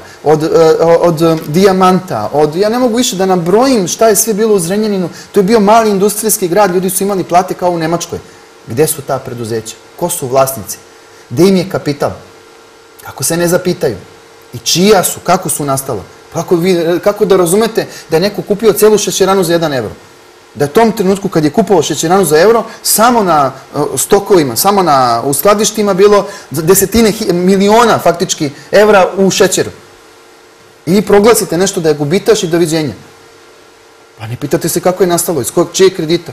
od Dijamanta, od... Ja ne mogu više da nabrojim šta je sve bilo u Zrenjaninu. To je bio mali industrijski grad, ljudi su imali plate kao u Nemačkoj. Gde su ta preduzeća? Ko su vlasnici? Gde im je kapital? Kako se ne zapitaju? I čija su? Kako su nastala? Kako da razumete da je neko kupio celu šećeranu za jedan evro? Da je u tom trenutku kad je kupovao šećeranu za evro, samo na stokovima, samo u skladištima bilo desetine miliona faktički evra u šećeru. I proglasite nešto da je gubitaš i doviđenja. Pa ne pitate se kako je nastalo, iz kojeg čije kredita.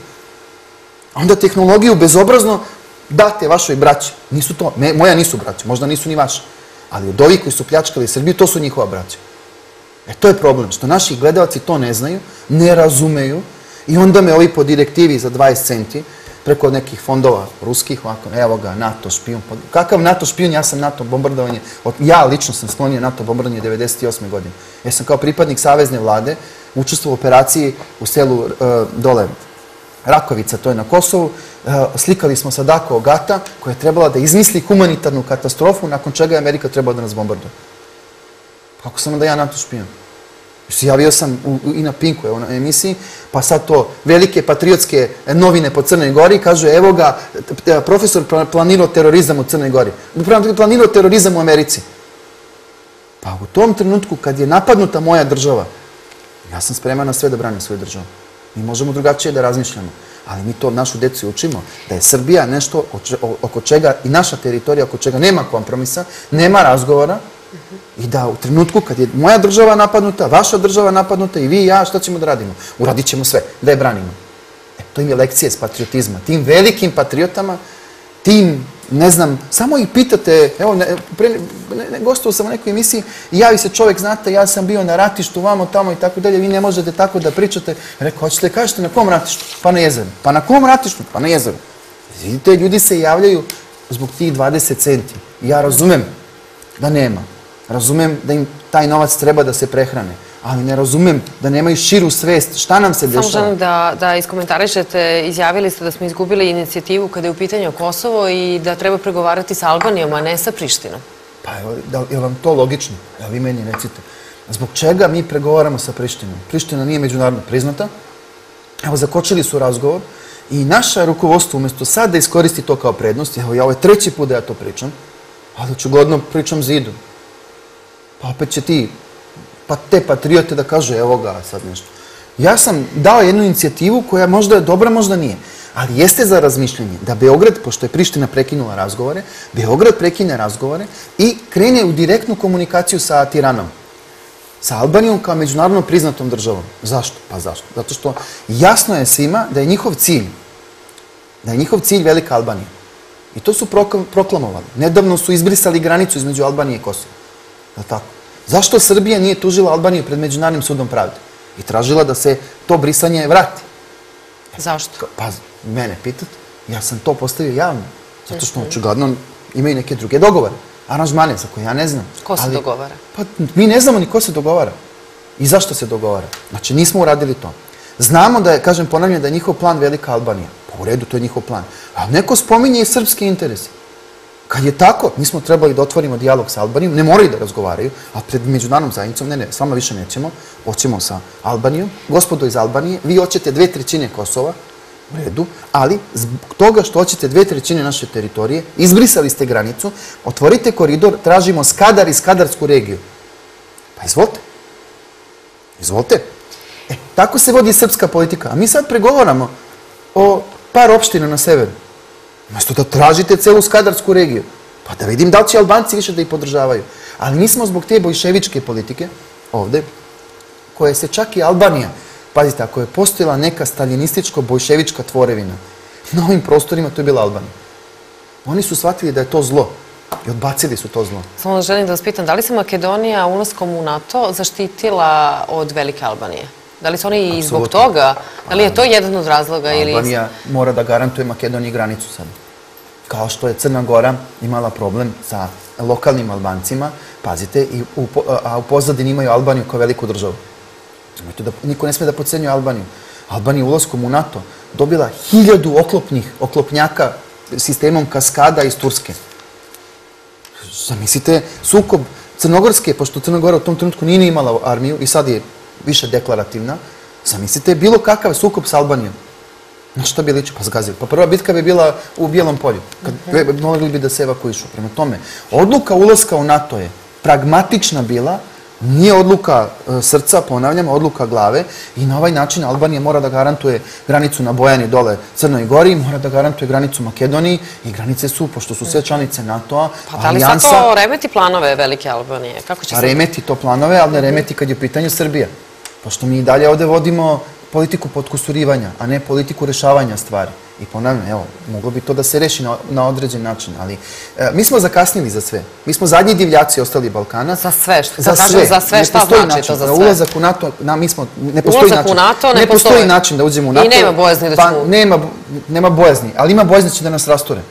Onda tehnologiju bezobrazno date vašoj braći. Nisu to, moja nisu braća, možda nisu ni vaša. Ali od ovih koji su pljačkali Srbiju, to su njihova braća. E to je problem, što naši gledalci to ne znaju, ne razumeju. I onda me ovi po direktivi za dvadeset centi, preko nekih fondova ruskih, ovako, evo ga, NATO špijun. Kakav NATO špijun? Ja sam NATO bombardovanje, ja lično sam sklonio NATO bombardovanje devedeset osme godine. Ja sam kao pripadnik savezne vlade učestvovao u operaciji u selu dole Rakovica, to je na Kosovu. Slikali smo Sadako Ogata, koja je trebala da izmisli humanitarnu katastrofu, nakon čega je Amerika trebala da nas bombarduje. Kako sam onda ja NATO špijun? Javio sam i na Pinku na emisiji, pa sad to velike patriotske novine po Crnoj Gori kažu, evo ga, profesor planirao terorizam u Crnoj Gori. Planirao terorizam u Americi. Pa u tom trenutku kad je napadnuta moja država, ja sam spreman na sve da branim svoju državu. Mi možemo drugačije da razmišljamo, ali mi to našu decu učimo, da je Srbija nešto oko čega, i naša teritorija oko čega nema kompromisa, nema razgovora, i da u trenutku kad je moja država napadnuta, vaša država napadnuta i vi i ja, šta ćemo da radimo? Uradit ćemo sve, da je branimo. E, to im je lekcija iz patriotizma. Tim velikim patriotama, tim, ne znam, samo ih pitate, evo, gostovao sam u nekoj emisiji i javi se čovjek, znate, ja sam bio na ratištu, vamo, tamo i tako dalje, vi ne možete tako da pričate. Rekao, hoćete da kažete na kom ratištu? Pa na jezeru. Pa na kom ratištu? Pa na jezeru. Vidite, ljudi se javljaju zbog tih dvadeset centi. Ja razumem da nema. Razumem da im taj novac treba da se prehrane, ali ne razumem da nemaju širu svest šta nam se dešava. Samo želim da iskomentarišete, izjavili ste da smo izgubili inicijativu kada je u pitanju Kosovo i da treba pregovarati sa Albanijom, a ne sa Prištinom. Pa je li vam to logično? Evo vi meni recite. Zbog čega mi pregovaramo sa Prištinom? Priština nije međunarodno priznata. Evo, zakočili su razgovor i naše rukovodstvo umjesto sad da iskoristi to kao prednost, evo ja ovo je treći put da ja to pričam, ali očigledno pričam zidu. Pa opet će ti, pa te patriote da kažu, evo ga sad nešto. Ja sam dao jednu inicijativu koja možda je dobra, možda nije. Ali jeste za razmišljanje da Beograd, pošto je Priština prekinula razgovore, Beograd prekine razgovore i krene u direktnu komunikaciju sa Tiranom. Sa Albanijom kao međunarodno priznatom državom. Zašto? Pa zašto? Zato što jasno je svima da je njihov cilj, da je njihov cilj Velika Albanija. I to su proklamovali. Nedavno su izbrisali granicu između Albanije i Kosova. Zašto Srbija nije tužila Albaniju pred Međunarodnim sudom pravde i tražila da se to brisanje vrati? Zašto? Pa, mene pitate. Ja sam to postavio javno. Zato što očigledno imaju neke druge dogovore. Aranžmane za koje ja ne znam. Ko se dogovara? Pa, mi ne znamo ni ko se dogovara. I zašto se dogovara? Znači, nismo uradili to. Znamo da je, kažem, ponavljam, da je njihov plan Velika Albanija. Pa u redu, to je njihov plan. Ali neko spominje i srpski interesi. Kad je tako, mi smo trebali da otvorimo dijalog sa Albanijom, ne moraju da razgovaraju, a pred međunarodnom zajednicom, ne, ne, s vama više nećemo, hoćemo sa Albanijom. Gospodo iz Albanije, vi hoćete dve trećine Kosova, u redu, ali zbog toga što hoćete dve trećine naše teritorije, izbrisali ste granicu, otvorite koridor, tražimo Skadar i Skadarsku regiju. Pa izvolite. Izvolite. E, tako se vodi srpska politika. A mi sad pregovaramo o par opština na severu. Umesto da tražite celu Skadarsku regiju. Pa da vidim da li će Albanci više da ih podržavaju. Ali mi smo zbog te bojševičke politike ovde, koje se čak i Albanija, pazite, ako je postojala neka staljinističko-bojševička tvorevina, na ovim prostorima to je bila Albanija. Oni su shvatili da je to zlo i odbacili su to zlo. Samo želim da vas pitam, da li se Makedonija ulaskom u NATO zaštitila od Velike Albanije? Da li su oni i zbog toga? Da li je to jedan od razloga? Albanija mora da garantuje Makedoniji granicu sad. Kao što je Crna Gora imala problem sa lokalnim Albancima, pazite, a u pozadini imaju Albaniju kao veliku državu. Niko ne sme da podcenjuje Albaniju. Albanija ulaskom u NATO dobila hiljadu oklopnih oklopnjaka sistemom Kaskada iz Turske. Zamislite, sukob Crnogorske, pošto Crna Gora u tom trenutku nije imala armiju i sad je više deklarativna, zamislite bilo kakav sukob s Albanijom. Na šta bi liči? Pa zgazili. Pa prva bitka bi bila u Bijelom polju. Mogli bi da se evakuišu. Prema tome, odluka ulaska u NATO je pragmatična bila, nije odluka srca, ponavljam, odluka glave i na ovaj način Albanija mora da garantuje granicu na Bojani dole Crnoj Gori, mora da garantuje granicu Makedoniji i granice su, pošto su sve članice NATO-a, Pa da li sad to remeti planove Velike Albanije? Pa remeti to planove, ali ne remeti kad je u pitanju Srbija. Pošto mi i dalje ovde vodimo politiku potkusurivanja, a ne politiku rešavanja stvari. I ponavljam, evo, moglo bi to da se reši na određen način, ali mi smo zakasnili za sve. Mi smo zadnji divljaci ostali Balkana. Za sve? Za sve? Za sve? Šta znači to za sve? Ulazak u NATO, mi smo, ne postoji način. Ulazak u NATO ne postoji? Ne postoji način da uđemo u NATO. I nema bojazni da ćemo... Nema bojazni, ali ima bojazni da će da nas rasture.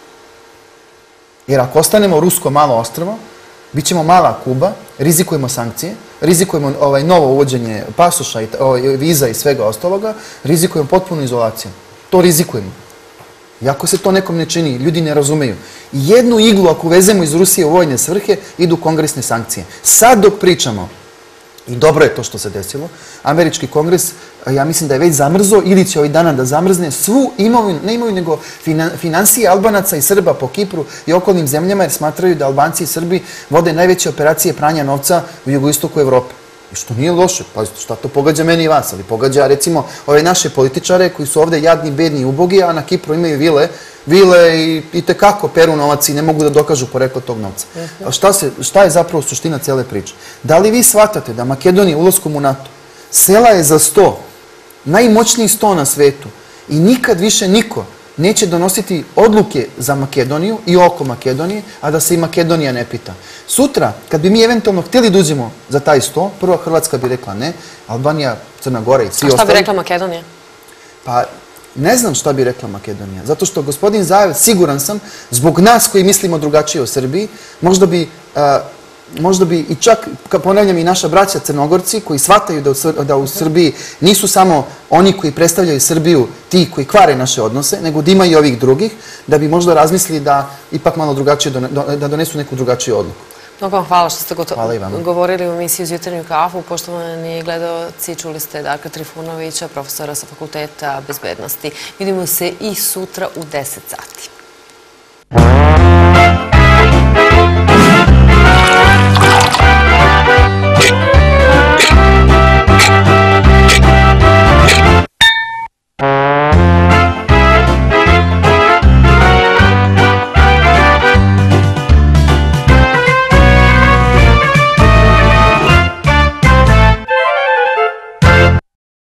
Jer ako ostanemo rusko malo ostrvo, bit ćemo mala Kuba, rizikujemo sankcije, rizikujemo novo uvođenje pasoša, viza i svega ostaloga, rizikujemo potpunu izolaciju. To rizikujemo. Iako se to nekom ne čini, ljudi ne razumeju. Jednu iglu ako vezemo iz Rusije u vojne svrhe, idu kongresne sankcije. Sad dok pričamo, i dobro je to što se desilo, američki kongres, ja mislim da je već zamrzo ili će ovih dana da zamrzne svu imovinu, ne imovinu, nego finansije Albanaca i Srba po Kipru i okolnim zemljama, jer smatraju da Albanci i Srbi vode najveće operacije pranja novca u jugoistoku Evrope. I što nije loše, pazite, šta to pogađa meni i vas, ali pogađa recimo ove naše političare koji su ovde jadni, bedni i ubogi, a na Kipru imaju vile, vile i tekako peru novac i ne mogu da dokažu poreklo tog novca. Šta je zapravo suština cele priče? Da li vi shvatate da Makedonija ulaskom u NATO sela je za sto, najmoćniji sto na svetu i nikad više niko neće donositi odluke za Makedoniju i oko Makedonije, a da se i Makedonija ne pita. Sutra, kad bi mi eventualno htjeli da uđemo za taj sto, prva Hrvatska bi rekla ne, Albanija, Crna Gora i svi ostali... A šta bi rekla Makedonija? Pa, ne znam šta bi rekla Makedonija. Zato što gospodin Zajev, siguran sam, zbog nas koji mislimo drugačije o Srbiji, možda bi... Možda bi i čak, ponavljam, i naša braća Crnogorci koji shvataju da u Srbiji nisu samo oni koji predstavljaju Srbiju ti koji kvare naše odnose, nego da ima i ovih drugih, da bi možda razmislili da ipak malo drugačije, da donesu neku drugačiju odluku. Mnogo vam hvala što ste govorili u emisiji Uz jutarnju kafu. Poštovani gledaoci, čuli ste Darka Trifunovića, profesora sa Fakulteta bezbednosti. Vidimo se i sutra u deset sati.